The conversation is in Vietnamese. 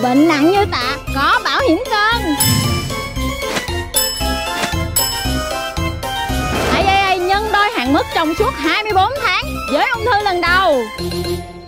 Bệnh nặng như Tạ có bảo hiểm cân. AIA nhân đôi hạn mức trong suốt 24 tháng với ung thư lần đầu.